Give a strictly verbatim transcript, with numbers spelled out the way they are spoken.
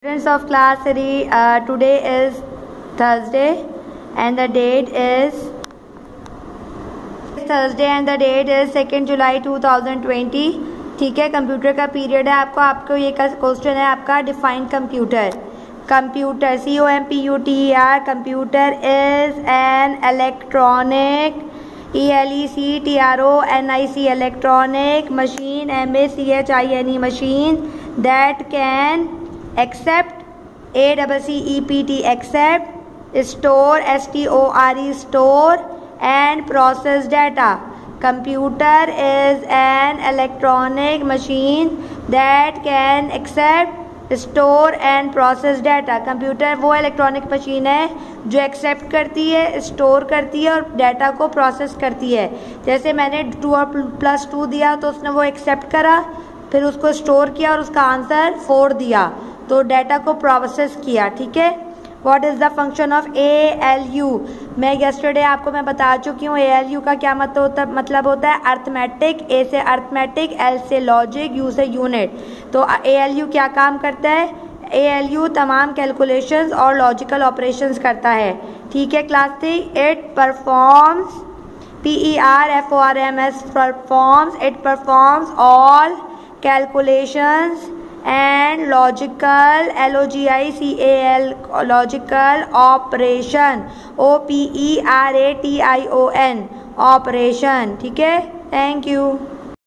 Students of class three, uh, today is Thursday and the date is Thursday and the date is second July two thousand twenty. ठीक है, computer का period है आपको आपको ये का क्वेश्चन है आपका define computer. Computer C O M P U T E R computer is an electronic E L E C T R O N I C electronic machine M A C H I N E machine that can accept a double c e p t accept store s t o r e store and process data. Computer is an electronic machine that can accept store and process data. Computer वो electronic machine है जो accept करती है, store करती है और data को process करती है. जैसे मैंने टू और प्लस टू दिया तो उसने वो एक्सेप्ट करा, फिर उसको स्टोर किया और उसका आंसर फोर दिया, तो डाटा को प्रोसेस किया. ठीक है. What is the function of A L U? मैं यस्टरडे आपको मैं बता चुकी हूँ ए एल यू का क्या मतलब होता मतलब होता है अर्थमेटिक. ए से अर्थमेटिक, एल से लॉजिक, यू से यूनिट. तो ए एल यू क्या काम करता है? ए एल यू तमाम कैलकुलेशंस और लॉजिकल ऑपरेशंस करता है. ठीक है class three. It performs P E R F O R M S performs it performs all calculations and logical L O G I C A L logical operation O P E R A T I O N operation. ठीक है. Thank you.